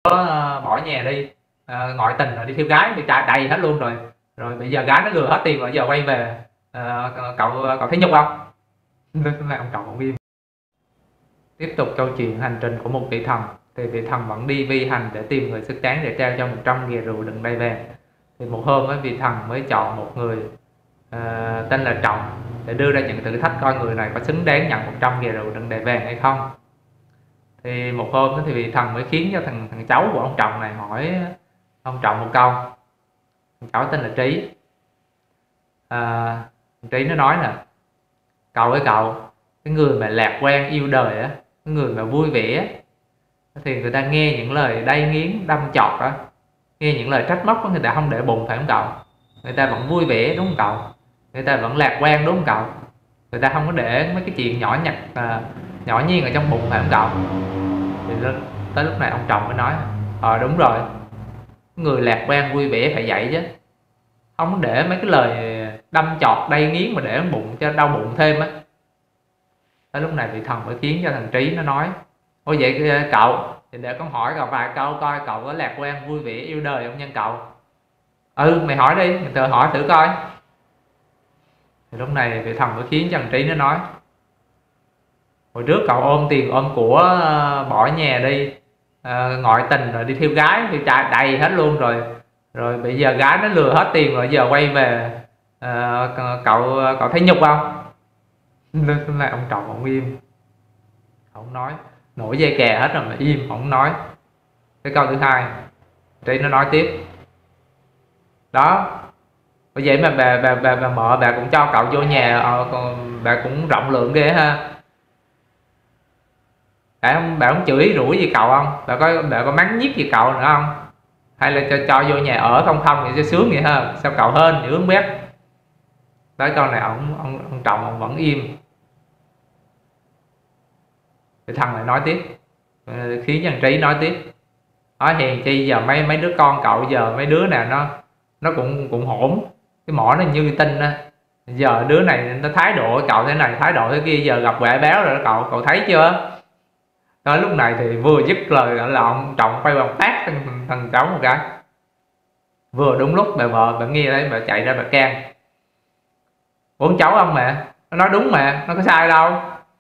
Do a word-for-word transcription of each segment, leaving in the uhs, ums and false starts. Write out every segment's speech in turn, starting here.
ờ, bỏ nhà đi, ờ, ngoại tình rồi đi theo gái bị trà đầy hết luôn rồi. Rồi bây giờ gái nó lừa hết tiền rồi giờ quay về, ờ, cậu cậu thấy nhục không? Nên là ông Trọng ông im. Tiếp tục câu chuyện hành trình của một vị thần. Thì vị thần vẫn đi vi hành để tìm người xứng đáng để trao cho một trăm ghè rượu đựng đầy vàng. Thì một hôm ấy, vị thần mới chọn một người uh, tên là Trọng để đưa ra những thử thách coi người này có xứng đáng nhận một trăm ghè rượu đựng đầy vàng hay không. Thì một hôm đó, thì vị thần mới khiến cho thằng thằng cháu của ông Trọng này hỏi ông Trọng một câu. Thằng cháu tên là Trí. À, Trí nó nói là cậu ơi cậu, cái người mà lạc quan yêu đời á, cái người mà vui vẻ thì người ta nghe những lời đay nghiến đâm chọt á, nghe những lời trách móc của người ta không để bụng phải không cậu? Người ta vẫn vui vẻ đúng không cậu? Người ta vẫn lạc quan đúng không cậu? Người ta không có để mấy cái chuyện nhỏ nhặt à, nhỏ nhen ở trong bụng phải không cậu? Thì tới lúc này ông Trọng mới nói ờ đúng rồi, người lạc quan vui vẻ phải vậy chứ, không có để mấy cái lời đâm chọt đay nghiến mà để trong bụng cho đau bụng thêm á. Tới lúc này vị thần mới khiến cho thằng Trí nó nói ôi vậy cậu, thì để con hỏi cậu vài câu coi cậu có lạc quan vui vẻ yêu đời không nhân cậu? Ừ mày hỏi đi, mày tự hỏi thử coi. Thì lúc này vị thần mới khiến cho thằng Trí nó nói hồi trước cậu ôm tiền ôm của bỏ nhà đi, à, ngoại tình rồi đi theo gái thì trà đầy hết luôn rồi. Rồi bây giờ gái nó lừa hết tiền rồi giờ quay về, à, cậu cậu thấy nhục không? Nên là ông Trọng ông im, ông nói nổi dây kè hết rồi mà im không nói. Cái câu thứ hai Trí nó nói tiếp đó, bởi vậy mà bà bà bà bà mợ bà cũng cho cậu vô nhà, ờ, bà cũng rộng lượng ghê ha. Bà không bà không chửi rủi gì cậu không? Bà có bà có mắng nhiếc gì cậu nữa không? Hay là cho cho vô nhà ở không không vậy cho sướng vậy ha? Sao cậu hên dữ không biết? Tới câu này ông ông ông Trọng ông vẫn im. Thì thằng này nói tiếp, khiến nhân Trí nói tiếp. Nói hèn chi giờ mấy mấy đứa con cậu giờ mấy đứa nào nó nó cũng cũng hổn, cái mỏ nó như tinh á. Giờ đứa này nó thái độ cậu thế này thái độ thế kia, giờ gặp quẻ béo rồi đó cậu, cậu thấy chưa? Tới lúc này thì vừa dứt lời là ông Trọng quay vào tát thằng, thằng cháu một cái. Vừa đúng lúc bà vợ bà nghe đấy bà chạy ra bà can. Ủa cháu ông mà, nó nói đúng mà, nó có sai đâu.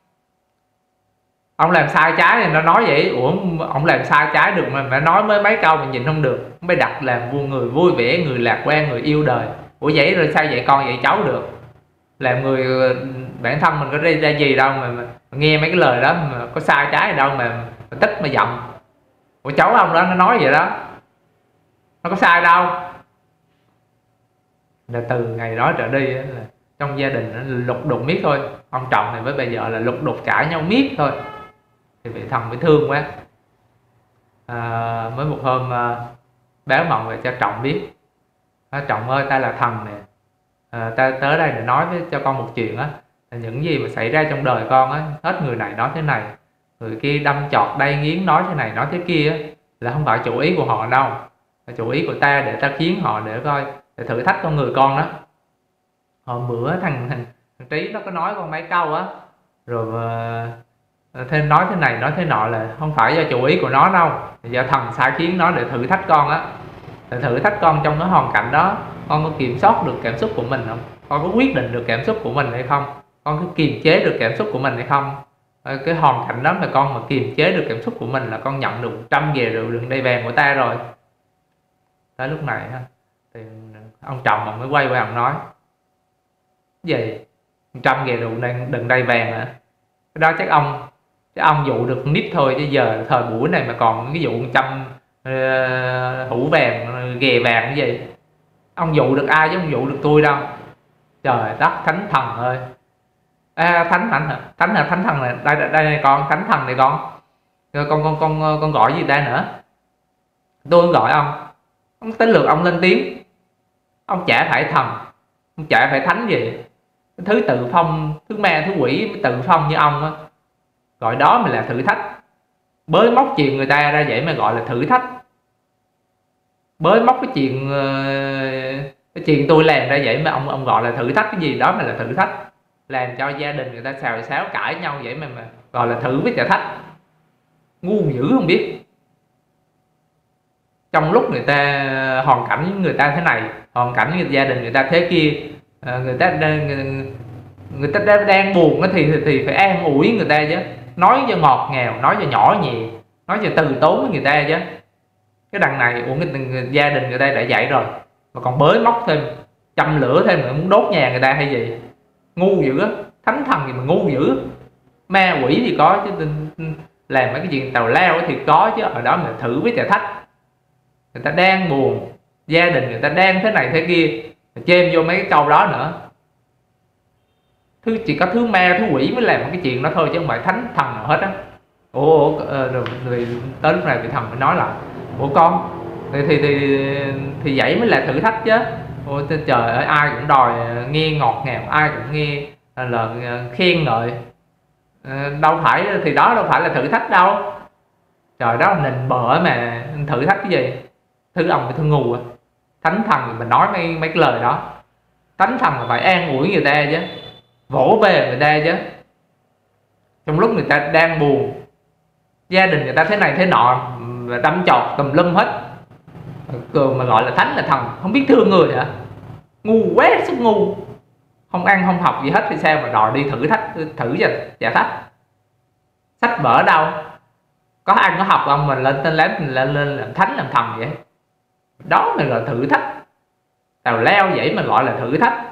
Ông làm sai trái thì nó nói vậy. Ủa ông làm sai trái được mà, mà nói mới mấy câu mình nhìn không được. Mới đặt làm vui người vui vẻ, người lạc quan, người yêu đời. Ủa vậy rồi sao vậy con vậy cháu được? Làm người bản thân mình có ra, ra gì đâu mà, mà nghe mấy cái lời đó mà có sai trái gì đâu mà, mà tức mà giận. Ủa cháu ông đó nó nói vậy đó, nó có sai đâu. Là từ ngày đó trở đi là trong gia đình nó lục đục miết thôi. Ông Trọng này với bà vợ là lục đục cãi nhau miết thôi. Thì vị thần mới thương quá, à, mới một hôm à, báo mộng về cho Trọng biết. À, Trọng ơi ta là thần nè, à, ta tới đây để nói với cho con một chuyện á, những gì mà xảy ra trong đời con á, hết người này nói thế này, người kia đâm chọt đay nghiến nói thế này nói thế kia á, là không phải chủ ý của họ đâu, là chủ ý của ta để ta khiến họ để coi, để thử thách con người con đó. Hôm bữa thằng, thằng, thằng Trí nó có nói con mấy câu á, rồi uh, thêm nói thế này nói thế nọ là không phải do chủ ý của nó đâu, do thần sai khiến nó để thử thách con á, để thử thách con trong cái hoàn cảnh đó con có kiểm soát được cảm xúc của mình không, con có quyết định được cảm xúc của mình hay không, con có kiềm chế được cảm xúc của mình hay không. Cái hoàn cảnh đó mà con mà kiềm chế được cảm xúc của mình là con nhận được trăm ghè rượu đựng đầy vàng của ta rồi. Tới lúc này thì ông Trọng ông mới quay qua ông nói gì trăm ghè rượu đựng đầy vàng hả? Cái đó chắc ông chắc ông dụ được nít thôi, chứ giờ thời buổi này mà còn cái vụ trăm uh, hũ vàng ghè vàng cái gì, ông dụ được ai chứ không dụ được tôi đâu. Trời đất thánh thần ơi. À, thánh thánh hả? Thánh là thánh thần này, đây đây, đây này con, thánh thần này con. Con con con con gọi gì ta nữa? Tôi gọi ông. Ông tới lượt ông lên tiếng. Ông chả phải thần, ông chả phải thánh gì. Cái thứ tự phong, thứ ma thứ quỷ tự phong như ông á, gọi đó mà là thử thách. Bới móc chuyện người ta ra vậy mà gọi là thử thách. Bới móc cái chuyện cái chuyện tôi làm ra vậy mà ông ông gọi là thử thách, cái gì đó mà là thử thách. Làm cho gia đình người ta xào xáo cãi nhau vậy mà, mà gọi là thử với thử thách. Ngu dữ không biết. trong lúc người ta hoàn cảnh người ta thế này, hoàn cảnh người, gia đình người ta thế kia, à, người ta đang người, người ta đang, đang buồn thì, thì thì phải an ủi người ta chứ, nói cho ngọt ngào, nói cho nhỏ nhẹ, nói cho từ tốn với người ta chứ. Cái đằng này của người, người, gia đình người ta đã dạy rồi mà còn bới móc thêm, châm lửa thêm nữa, muốn đốt nhà người ta hay gì, ngu dữ á. Thánh thần gì mà ngu dữ, ma quỷ thì có chứ, làm mấy cái chuyện tào lao thì có chứ, ở đó mà thử với thử thách. Người ta đang buồn, gia đình người ta đang thế này thế kia, chêm vô mấy cái câu đó nữa. Thứ chỉ có thứ ma thứ quỷ mới làm cái chuyện đó thôi, chứ không phải thánh thần nào hết á. Ủa, rồi, rồi tới lúc này vị thần mới nói là ủa con thì thì thì, thì vậy mới là thử thách chứ. Ủa trời ơi, ai cũng đòi nghe ngọt ngào, ai cũng nghe là khen ngợi, đâu phải thì đó đâu phải là thử thách đâu. Trời, đó là nịnh bợ mà thử thách cái gì. Thứ ông phải thương ngu à. Thánh thần mình nói mấy mấy cái lời đó, thánh thần là phải an ủi người ta chứ, vỗ về người ta chứ. Trong lúc người ta đang buồn, gia đình người ta thế này thế nọ, đâm chọt tùm lum hết, cường mà gọi là thánh là thần, không biết thương người hả? Ngu quá sức ngu, không ăn không học gì hết thì sao mà đòi đi thử thách, thử cho giả thách. Sách vở đâu có ăn có học ông mình lên tên lém lên lên làm thánh làm thần vậy. Đó là gọi thử thách, tào leo vậy mà gọi là thử thách.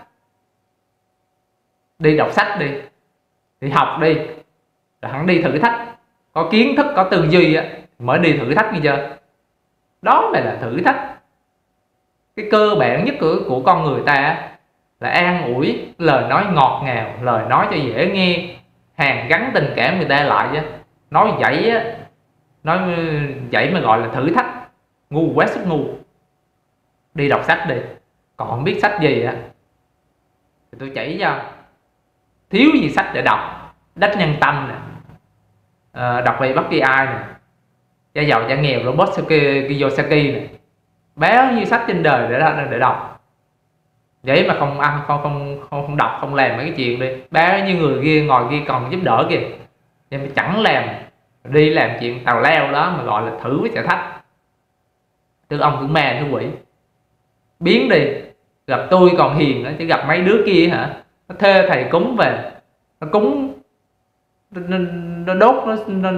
Đi đọc sách đi, đi học đi, rồi hẳn đi thử thách, có kiến thức có tư duy á mới đi thử thách, nghe chưa? Đó mới là thử thách. Cái cơ bản nhất của, của con người ta là an ủi, lời nói ngọt ngào, lời nói cho dễ nghe, hàn gắn tình cảm người ta lại chứ. Nói vậy á, nói vậy mà gọi là thử thách. Ngu quá sức ngu. Đi đọc sách đi, còn không biết sách gì á thì tôi chỉ cho. Thiếu gì sách để đọc. Đắc Nhân Tâm nè, à, đọc về bất kỳ ai nè, Cha Giàu Cha Nghèo, Robert Kiyosaki nè, bao nhiêu sách trên đời để để đọc. Vậy mà không ăn không không không không đọc, không làm mấy cái chuyện đi. Bao nhiêu người kia ngồi kia còn giúp đỡ kìa, nhưng mà chẳng làm, đi làm chuyện tào leo đó mà gọi là thử với thử thách. Thứ ông thứ ma thứ quỷ, biến đi. Gặp tôi còn hiền nữa, chứ gặp mấy đứa kia hả, nó thuê thầy cúng về, nó cúng, nó, nó đốt, nó, nó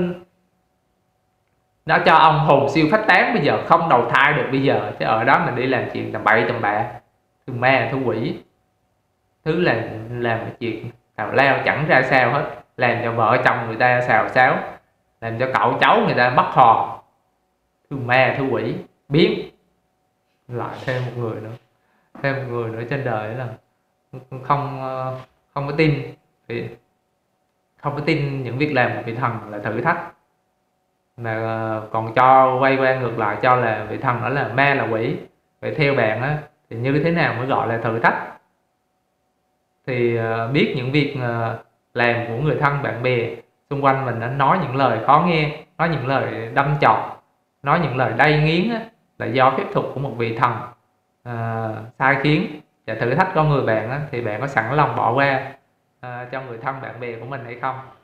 nó cho ông hồn siêu phách tán, bây giờ không đầu thai được bây giờ, chứ ở đó mình đi làm chuyện tầm bậy tầm bạ, thứ ma thứ quỷ, thứ là làm cái chuyện tào lao chẳng ra sao hết, làm cho vợ chồng người ta xào xáo, làm cho cậu cháu người ta bất hòa, thứ ma thứ quỷ. Biến lại thêm một người nữa, thêm một người nữa trên đời là không không có tin, thì không có tin những việc làm của vị thần là thử thách, mà còn cho quay qua ngược lại cho là vị thần đó là ma là quỷ. Vậy theo bạn á thì như thế nào mới gọi là thử thách? Thì biết những việc làm của người thân bạn bè xung quanh mình, nó nói những lời khó nghe, nói những lời đâm chọt, nói những lời đay nghiến á, là do phép thuật của một vị thần à, sai khiến và thử thách con người bạn á, thì bạn có sẵn lòng bỏ qua à, cho người thân bạn bè của mình hay không?